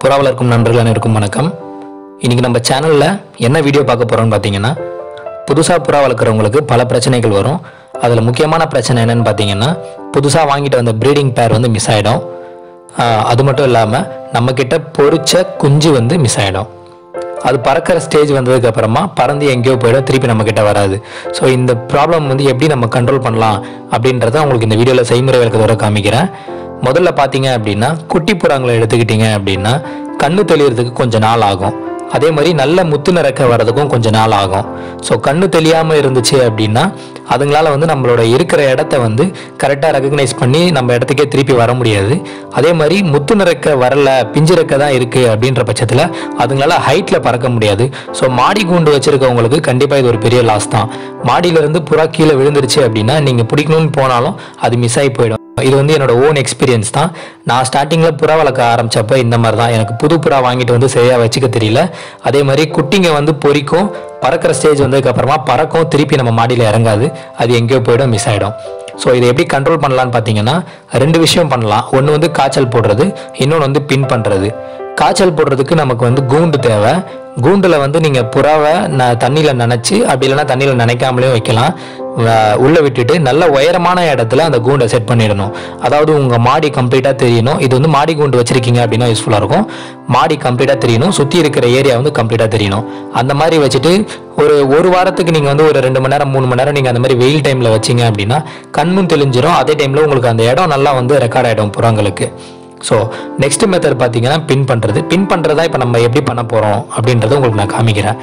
புறா வளர்க்கும் நண்பர்கள் அனைவருக்கும் வணக்கம். இன்னைக்கு நம்ம சேனல்ல என்ன வீடியோ பார்க்க போறோம்னு பார்த்தீங்கன்னா, புதுசா புறா வளர்க்குறவங்களுக்கு பல பிரச்சனைகள் வரும். அதுல முக்கியமான பிரச்சனை என்னன்னு பார்த்தீங்கன்னா, புதுசா வாங்கிட்டு வந்த ப்ரீடிங் பேர் வந்து மிஸ் ஆயிடும். அது மட்டும் இல்லாம நம்ம கிட்ட பொரிச்ச குஞ்சு வந்து மிஸ் ஆயிடும். அது பறக்கிற ஸ்டேஜ் வந்ததுக்கு அப்புறமா பறந்து எங்கேயோ போயிடும், திருப்பி நம்ம கிட்ட வராது. ஸோ இந்த ப்ராப்ளம் வந்து எப்படி நம்ம கண்ட்ரோல் பண்ணலாம் அப்படின்றத உங்களுக்கு இந்த வீடியோவில் செய்முறை விளக்கத்தோட காமிக்கிறேன். முதல்ல பார்த்தீங்க அப்படின்னா, குட்டி புறாங்களை எடுத்துக்கிட்டீங்க அப்படின்னா கண்ணு தெளியறதுக்கு கொஞ்சம் நாள் ஆகும். அதே மாதிரி நல்ல முத்து நிறக்க வர்றதுக்கும் கொஞ்சம் நாள் ஆகும். ஸோ கண்ணு தெளியாமல் இருந்துச்சு அப்படின்னா அதுங்களால வந்து நம்மளோட இருக்கிற இடத்த வந்து கரெக்டாக ரெகக்னைஸ் பண்ணி நம்ம இடத்துக்கே திருப்பி வர முடியாது. அதே மாதிரி முத்து நிறக்க வரல, பிஞ்சிறக்க தான் இருக்குது அப்படின்ற பட்சத்தில் அதுங்களால ஹைட்டில் பறக்க முடியாது. ஸோ மாடி கூண்டு வச்சுருக்கவங்களுக்கு கண்டிப்பாக இது ஒரு பெரிய லாஸ் தான். மாடியிலேருந்து புறா கீழே விழுந்துருச்சு அப்படின்னா நீங்கள் பிடிக்கணும்னு போனாலும் அது மிஸ் ஆகி போயிடும். இது வந்து என்னோட ஓன் எக்ஸ்பீரியன்ஸ் தான். நான் ஸ்டார்டிங்கில் புறா வளர்க்க ஆரம்பித்தப்போ இந்த மாதிரி தான். எனக்கு புது புறா வாங்கிட்டு வந்து சரியாக வச்சுக்க தெரியல. அதே மாதிரி குட்டிங்க வந்து பொரிக்கும், பறக்கிற ஸ்டேஜ் வந்ததுக்கப்புறமா பறக்கும், திருப்பி நம்ம மாடியில் இறங்காது, அது எங்கேயோ போயிடும், மிஸ் ஆகிடும். ஸோ இதை எப்படி கண்ட்ரோல் பண்ணலான்னு பார்த்தீங்கன்னா, ரெண்டு விஷயம் பண்ணலாம். ஒன்று வந்து காய்ச்சல் போடுறது, இன்னொன்று வந்து பின் பண்ணுறது. காய்ச்சல் போடுறதுக்கு நமக்கு வந்து கூண்டு தேவை. கூண்டில் வந்து நீங்கள் புறாவை தண்ணியில் நனைச்சி, அப்படி இல்லைன்னா தண்ணியில் நனைக்காமலே வைக்கலாம். உள்ளே விட்டுட்டு நல்ல உயரமான இடத்துல அந்த கூண்டை செட் பண்ணிடணும். அதாவது உங்கள் மாடி கம்ப்ளீட்டாக தெரியணும். இது வந்து மாடி கூண்டு வச்சுருக்கீங்க அப்படின்னா யூஸ்ஃபுல்லாக இருக்கும். மாடி கம்ப்ளீட்டாக தெரியணும், சுற்றி இருக்கிற ஏரியா வந்து கம்ப்ளீட்டாக தெரியணும். அந்த மாதிரி வச்சுட்டு ஒரு வாரத்துக்கு நீங்கள் வந்து ஒரு 2 மணி நேரம் 3 மணி நேரம் நீங்கள் அந்த மாதிரி வெயில் டைமில் வச்சிங்க அப்படின்னா கண்ணும் தெளிஞ்சிரும். அதே டைமில் உங்களுக்கு அந்த இடம் நல்லா வந்து ரெக்கார்ட் ஆகிடும் புறாங்களுக்கு. ஸோ நெக்ஸ்ட் மெத்தட் பார்த்தீங்கன்னா பின் பண்ணுறது. பின் பண்ணுறதா இப்போ நம்ம எப்படி பண்ண போகிறோம் அப்படின்றத உங்களுக்கு நான் காமிக்கிறேன்.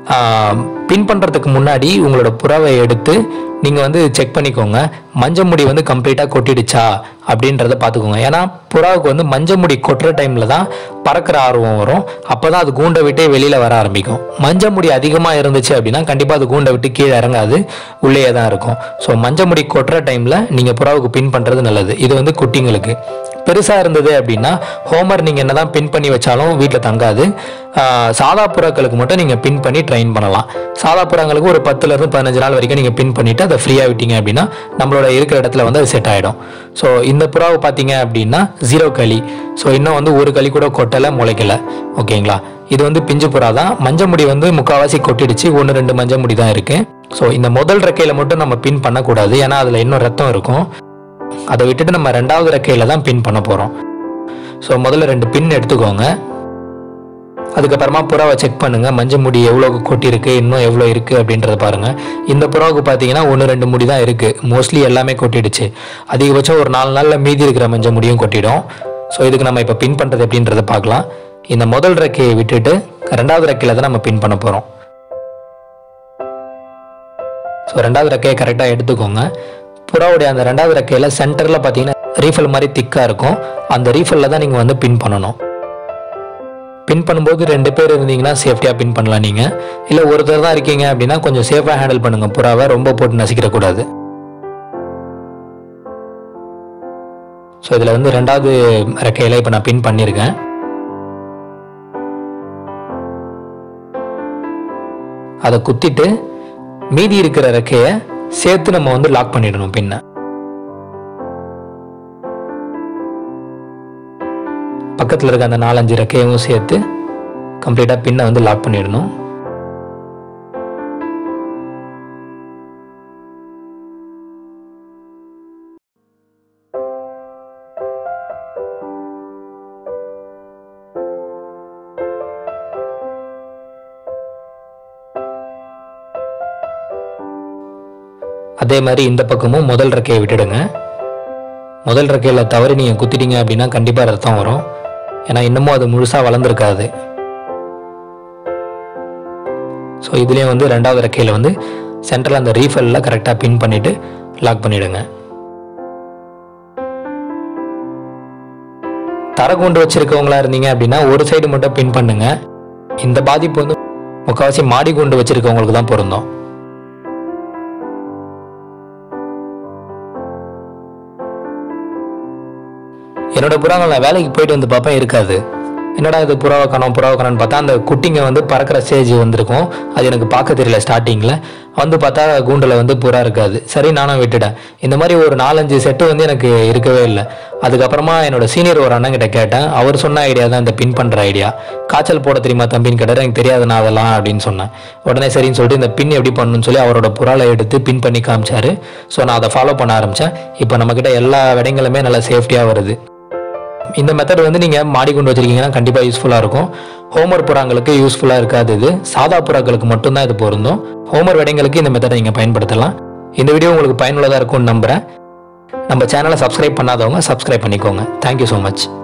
பின் பண்ணுறதுக்கு முன்னாடி உங்களோட புறாவை எடுத்து நீங்கள் வந்து செக் பண்ணிக்கோங்க, மஞ்சள் முடி வந்து கம்ப்ளீட்டாக கொட்டிடுச்சா அப்படின்றத பார்த்துக்கோங்க. ஏன்னா புறாவுக்கு வந்து மஞ்சள் முடி கொட்டுற டைமில் தான் பறக்கிற ஆர்வம் வரும். அப்போ தான் அது கூண்டை விட்டே வெளியில் வர ஆரம்பிக்கும். மஞ்சள் முடி அதிகமாக இருந்துச்சு அப்படின்னா கண்டிப்பாக அது கூண்டை விட்டு கீழே இறங்காது, உள்ளேயே தான் இருக்கும். ஸோ மஞ்சள் முடி கொட்டுற டைமில் நீங்கள் புறாவுக்கு பின் பண்ணுறது நல்லது. இது வந்து குட்டிங்களுக்கு. பெருசாக இருந்தது அப்படின்னா ஹோமர் நீங்கள் என்ன தான் பின் பண்ணி வச்சாலும் வீட்டில் தங்காது. சாதா புறாக்களுக்கு மட்டும் நீங்கள் பின் பண்ணி ட்ரெயின் பண்ணலாம். சாதா புறாங்களுக்கு ஒரு 10லேருந்து 15 நாள் வரைக்கும் நீங்கள் பின் பண்ணிவிட்டு அதை ஃப்ரீயாக விட்டீங்க அப்படின்னா நம்மளோட இருக்கிற இடத்துல வந்து அது செட் ஆகிடும். ஸோ இந்த புறாவை பார்த்தீங்க அப்படின்னா 0 களி. ஸோ இன்னும் வந்து ஒரு களி கூட கொட்டலை, முளைக்கலை. ஓகேங்களா? இது வந்து பிஞ்சு புறா தான். மஞ்சள் முடி வந்து முக்கால்வாசி கொட்டிடுச்சு, 1-2 மஞ்சள் முடி தான் இருக்குது. ஸோ இந்த முதல் ரெக்கையில் மட்டும் நம்ம பின் பண்ணக்கூடாது, ஏன்னா அதில் இன்னும் ரத்தம் இருக்கும். அதை விட்டுட்டு நம்ம 2வது ரெக்கையில் தான் பின் பண்ண போகிறோம். ஸோ முதல்ல 2 பின் எடுத்துக்கோங்க. அதுக்கப்புறமா புறாவை செக் பண்ணுங்கள், மஞ்சள் முடி எவ்வளோ கொட்டியிருக்கு, இன்னும் எவ்வளோ இருக்குது அப்படின்றத பாருங்கள். இந்த புறாவுக்கு பார்த்தீங்கன்னா 1-2 முடி தான் இருக்குது, மோஸ்ட்லி எல்லாமே கொட்டிடுச்சு. அதிகபட்சம் ஒரு 4 நாளில் மீதி இருக்கிற மஞ்சள் முடியும் கொட்டிடும். ஸோ இதுக்கு நம்ம இப்போ பின் பண்ணுறது எப்படின்றத பார்க்கலாம். இந்த முதல் ரெக்கையை விட்டுட்டு 2வது ரெக்கையில் தான் நம்ம பின் பண்ண போகிறோம். ஸோ 2வது ரெக்கையை கரெக்டாக எடுத்துக்கோங்க. புறாவுடைய அந்த 2வது ரெக்கையில் சென்டரில் பார்த்தீங்கன்னா ரீஃபில் மாதிரி திக்காக இருக்கும். அந்த ரீஃபில்ல தான் நீங்கள் வந்து பின் பண்ணணும். பின் பண்ணும்போது 2 பேர் இருந்தீங்கன்னா சேஃப்டியாக பின் பண்ணலாம். நீங்கள் இல்லை ஒருத்தர் தான் இருக்கீங்க அப்படின்னா கொஞ்சம் சேஃபாக ஹேண்டில் பண்ணுங்கள். புறாவை ரொம்ப போட்டு நசிக்கிடக்கூடாது. ஸோ இதில் வந்து 2வது ரெக்கையில் இப்போ நான் பின் பண்ணியிருக்கேன். அதை குத்திட்டு மீதி இருக்கிற ரெக்கையை சேர்த்து நம்ம வந்து லாக் பண்ணிடணும். பின்ன பக்கத்தில் இருக்க அந்த 4-5 ரெக்கையும் சேர்த்து கம்ப்ளீட்டாக பின்னை வந்து லாக் பண்ணிடணும். அதே மாதிரி இந்த பக்கமும் முதல் ரெக்கையை விட்டுடுங்க. முதல் ரெக்கையில் தவறி நீங்கள் குத்திட்டீங்க அப்படின்னா கண்டிப்பாக ரத்தம் வரும். ஏன்னா இன்னமும் அது முழுசாக வளர்ந்துருக்காது. ஸோ இதுலேயும் வந்து 2வது ரெக்கையில் வந்து சென்டரில் அந்த ரீஃபில்ல கரெக்டாக பின் பண்ணிவிட்டு லாக் பண்ணிவிடுங்க. தரை கொண்டு வச்சுருக்கவங்களா இருந்தீங்க அப்படின்னா ஒரு சைடு மட்டும் பின் பண்ணுங்க. இந்த பாதிப்பு வந்து முக்கால்வாசி மாடி கொண்டு வச்சுருக்கவங்களுக்கு தான் பொருந்தும். என்னோட புறாங்கள் நான் வேலைக்கு போயிட்டு வந்து பார்ப்பேன், இருக்காது. என்னடா இது புறாவை காணோம்னு பார்த்தா அந்த குட்டிங்க வந்து பறக்கிற ஸ்டேஜ் வந்திருக்கும். அது எனக்கு பார்க்க தெரியல ஸ்டார்டிங்கில். வந்து பார்த்தா கூண்டில் வந்து புறா இருக்காது. சரி நானும் விட்டுட்டேன். இந்த மாதிரி ஒரு 4-5 செட்டு வந்து எனக்கு இருக்கவே இல்லை. அதுக்கப்புறமா என்னோட சீனியர் ஒரு அண்ணங்கிட்ட கேட்டேன். அவர் சொன்ன ஐடியா தான் இந்த பின் பண்ணுற ஐடியா. காய்ச்சல் போட தெரியுமா தம்பின்னு கேட்டார். எனக்கு தெரியாதுண்ணா அதெல்லாம் அப்படின்னு சொன்னேன். உடனே சரின்னு சொல்லிட்டு இந்த பின் எப்படி பண்ணணும்னு சொல்லி அவரோட புறாலை எடுத்து பின் பண்ணி காமிச்சாரு. ஸோ நான் அதை ஃபாலோ பண்ண ஆரம்பித்தேன். இப்போ நம்மக்கிட்ட எல்லா விடைங்களுமே நல்லா சேஃப்டியாக வருது. இந்த மெத்தட் வந்து நீங்கள் மாடி கொண்டு வச்சிருக்கீங்கன்னா கண்டிப்பாக யூஸ்ஃபுல்லாக இருக்கும். ஹோமர் புறாங்களுக்கு யூஸ்ஃபுல்லாக இருக்காது. இது சாதா புறாக்களுக்கு மட்டும்தான் இது பொருந்தும். ஹோமர் விடைங்களுக்கு இந்த மெத்தடை நீங்கள் பயன்படுத்தலாம். இந்த வீடியோ உங்களுக்கு பயனுள்ளதாக இருக்கும்னு நம்புகிறேன். நம்ம சேனலை சப்ஸ்கிரைப் பண்ணாதவங்க சப்ஸ்கிரைப் பண்ணிக்கோங்க. Thank you so much.